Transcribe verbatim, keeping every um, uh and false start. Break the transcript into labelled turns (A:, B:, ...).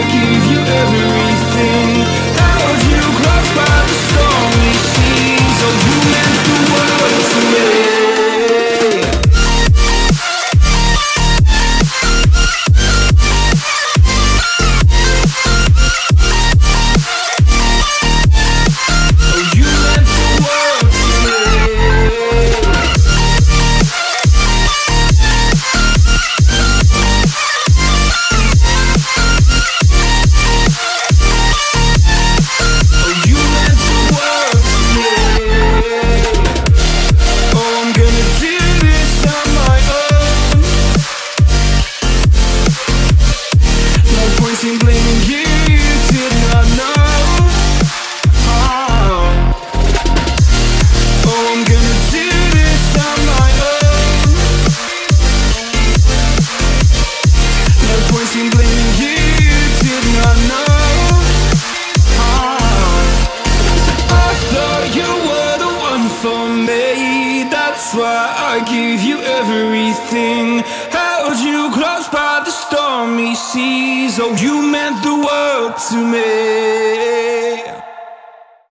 A: give you everything. Held you close by the stormy seas. Oh, you meant the world to me. That's why I give you everything. Held you close by the stormy seas. Oh, you meant the world to me.